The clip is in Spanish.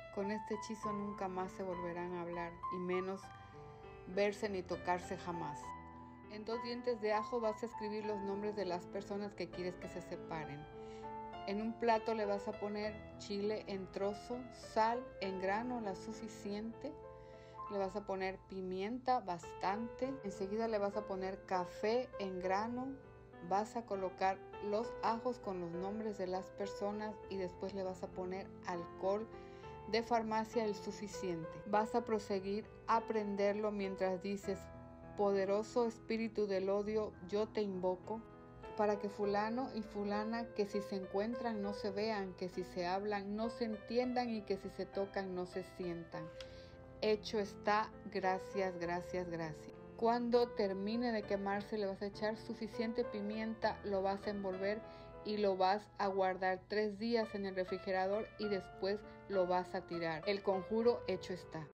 Con este hechizo nunca más se volverán a hablar, y menos verse ni tocarse jamás. En 2 dientes de ajo vas a escribir los nombres de las personas que quieres que se separen. En un plato le vas a poner chile en trozo, sal en grano, la suficiente. Le vas a poner pimienta bastante. Enseguida le vas a poner café en grano. Vas a colocar los ajos con los nombres de las personas y después le vas a poner alcohol de farmacia el suficiente. Vas a proseguir a prenderlo mientras dices: poderoso espíritu del odio, yo te invoco, para que fulano y fulana, que si se encuentran no se vean, que si se hablan no se entiendan y que si se tocan no se sientan. Hecho está, gracias, gracias, gracias. Cuando termine de quemarse le vas a echar suficiente pimienta, lo vas a envolver y lo vas a guardar 3 días en el refrigerador y después lo vas a tirar. El conjuro hecho está.